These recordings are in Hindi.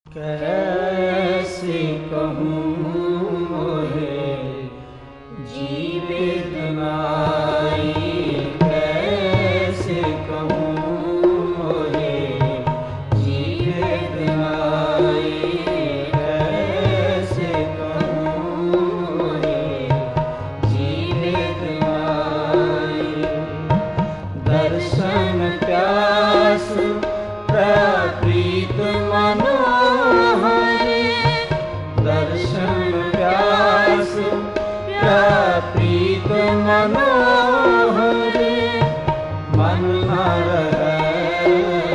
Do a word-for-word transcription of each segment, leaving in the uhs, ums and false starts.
कैसे कहूँ मोहे जीवित नाई, कैसे कहूँ मोहे जीवित नाई, कैसे कहूँ मोहे जीवित नाई। दर्शन प्यास प्रप्रीत मनोहर, दर्शन प्यास प्रप्रीत मनोहर, मन न रहे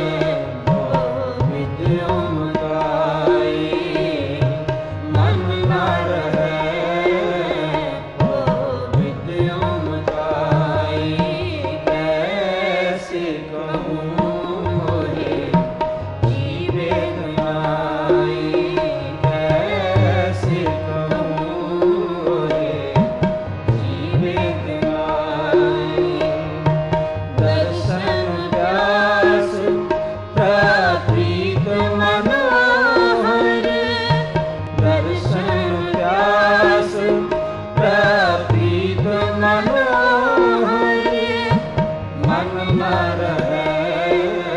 विद्युम काई, मन न रहे विद्युम काई। कैसे कहूँ मोहे जीवित नाई, कैसे कहूँ मोहे जीवित नाई। दर्शन व्यास प्रप्रीत मनोहर, दर्शन व्यास प्रप्रीत मनोहर, मन न रहे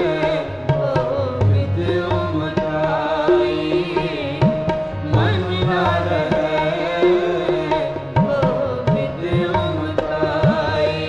विद्युम काई, मन न रहे विद्युम काई।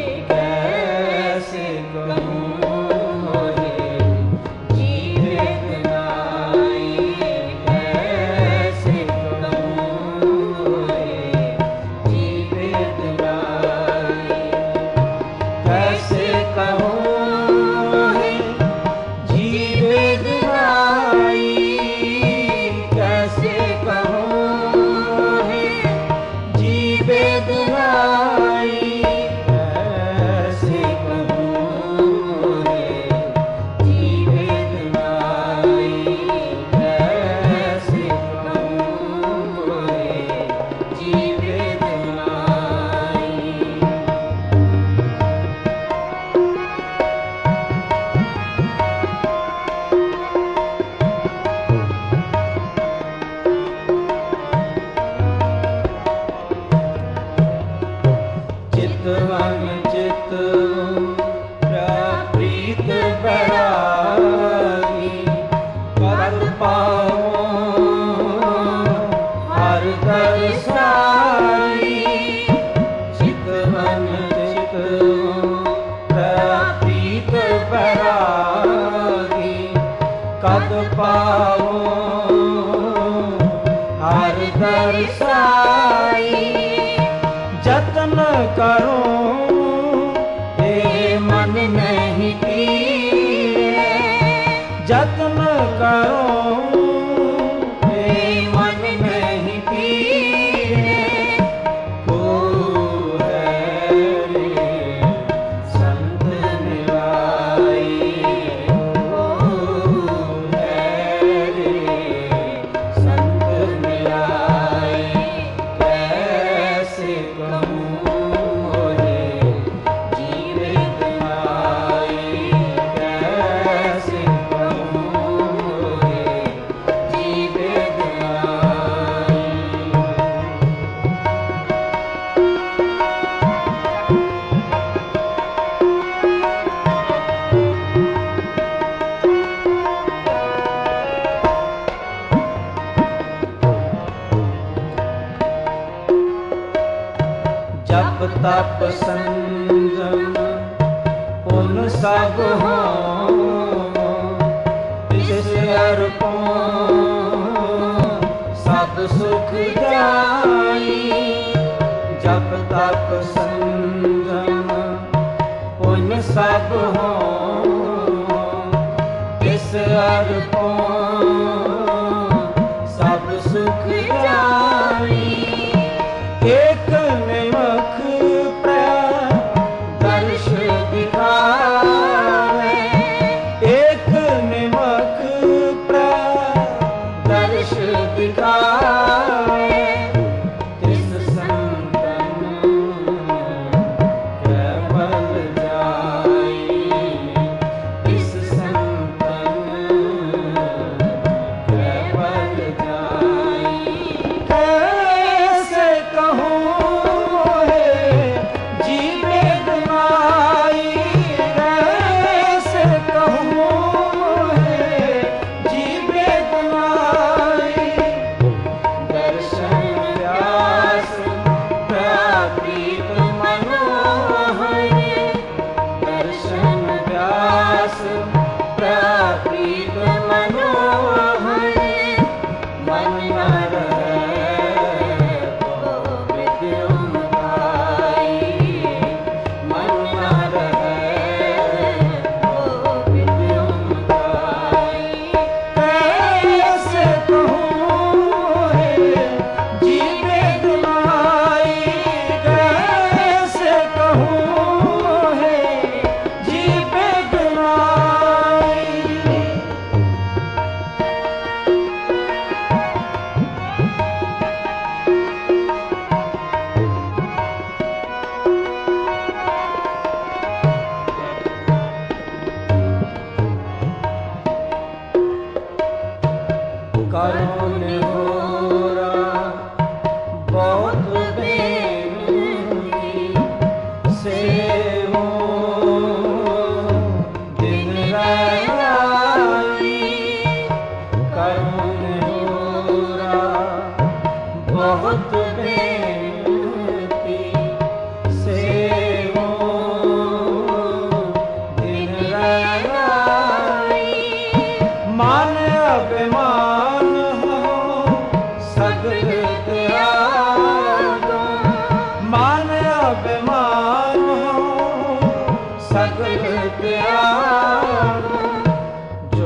कैसे कहूँ मोहे जीवित नाई, कैसे कहूँ मोहे जीवित नाई। कैसे कहूँ मोहे जीवित नाई, कैसे कहूँ मोहे जीवित नाई, कैसे कहूँ मोहे जीवित नाई, कैसे कहूँ मोहे जीवित नाई। चितवन चित प्रप्रीत बैरागी, पद पाओ हर दर्शाई। चितवन चित प्रप्रीत बैरागी, कद पाओ हर दर्शाई। जतन करूं हे मन नहीं पीरे, जतन करूं हे मन नहीं पीरे। को है रे संत निराई, को है रे संत निराई। कैसे कहूँ मोहे जीवित नाई, कैसे कहूँ मोहे जीवित नाई। जप तप संयम पुन सब हों, तिस अर्पों सब सुख जाई। जप तप संयम पुन सब हों, तिस अर्पों सब सुख जाई। एक निमख प्रदर्श दिखावे, एक निमख प्रदर्श दिखावे। तिस संतन केवल जाई, तिस संतन करो निहोरा बहुत बेनती सेवो दिन राई करो निहोरा बहुत बेनती सेवो दिन राई मान अभिमान हो सगल त्यागो मान अभिमान हो सगल त्यागो जो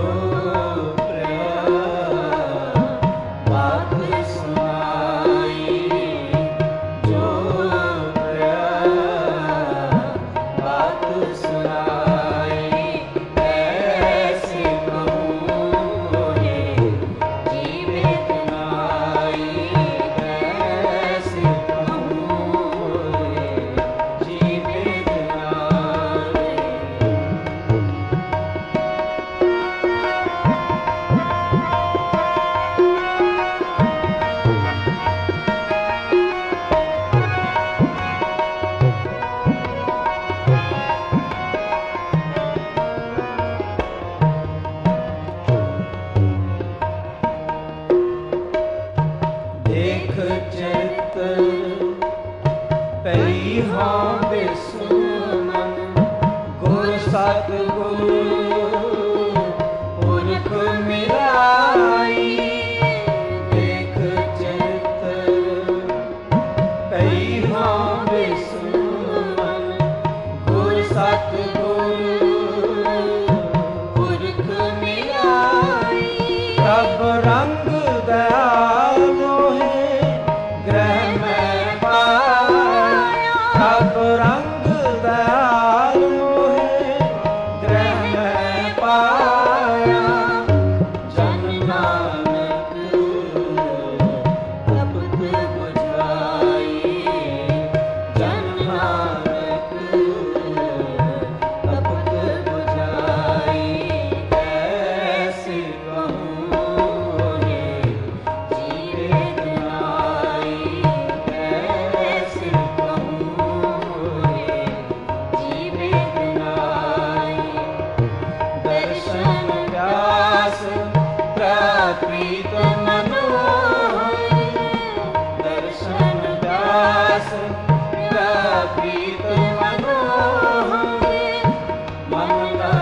बात सुनाई जो बात सुनाई ऐसे कहूँ जीवित नाई ऐसे कहूँ जीवित नाई देख चित्र पई हाँ बिसुमन गुर सतगुरु पुरख मिलाई देख चित्र पई हाँ बिसुमन गुर सतगुरु पुरख मिलाई तब रंग दयाल मोहे ग्रह में पाया तब रंग दयाल मोहे ग्रह में पाया जन नानक तपत बुझाई जन नानक तपत बुझाई ऐसे कहूँ जीवित नाई ऐसे कहूँ जीवित नाई दर्शन व्यास प्राकृत मनोहर दर्शन व्यास प्राकृत मनोहर मन